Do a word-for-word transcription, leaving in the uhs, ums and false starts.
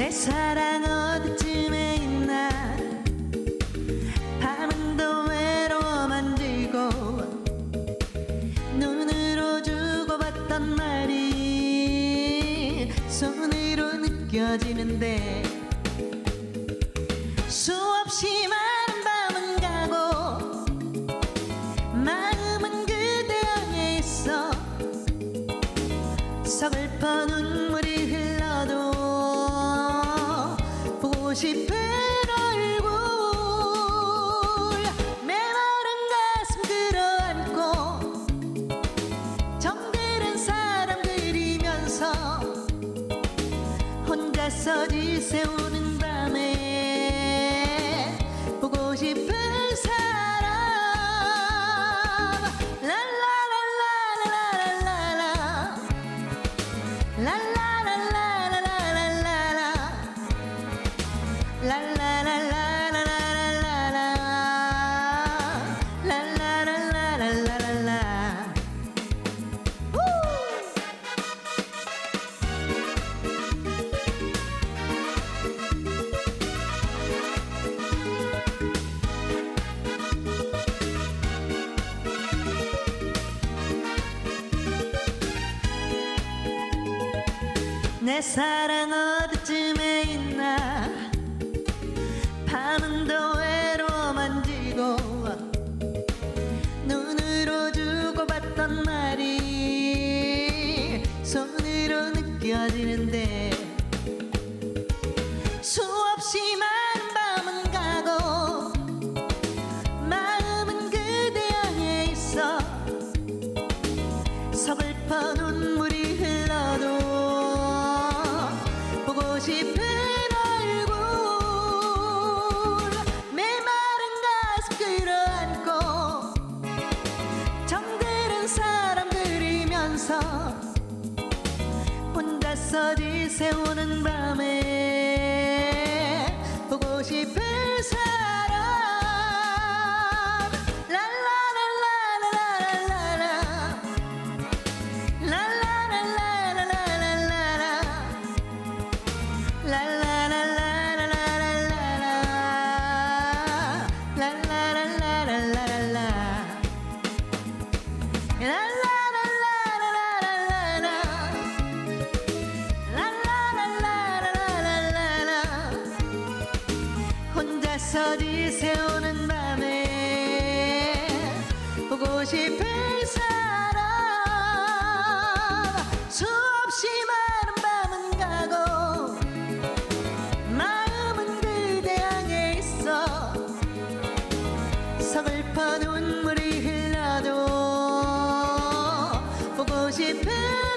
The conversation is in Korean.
내 사랑 어디쯤에 있나 밤은 더 외로워만 들고 눈으로 주고받던 말이 손으로 느껴지는데 수없이 많은 밤은 가고 마음은 그대 안에 있어 서글퍼 눈물이 흘러도 보고 싶은 얼굴 메마른 가슴 끌어안고 정들은 사람 그리면서 혼자서 지새우는 밤에 보고 싶은 사람 랄라랄라랄라랄라 랄라랄라랄라랄라 랄라랄라랄라랄라 랄라랄라랄라랄라 내 사랑 어디쯤에 있나 밤은 더 외로워만 지고 눈으로 주고받던 말이 손으로 느껴지는데 수없이 많은 밤은 가고 마음은 그대 안에 있어 서글퍼 눈물이 흘러도 보고 싶은 얼굴 메마른 가슴 끌어안고 정들은 사람 그리면서 혼자서 지새우는 밤에 보고 싶은 사람 랄라랄라랄라랄라 랄라랄라랄라랄라 랄라랄라랄라랄라 랄라랄라랄라랄라 랄라랄라랄라랄라 혼자서 지새우는 밤에 보고 싶은 사람 수없이 많은 밤은 가고 마음은 그대 안에 있어 서글퍼 눈물이 흘러도 보고 싶은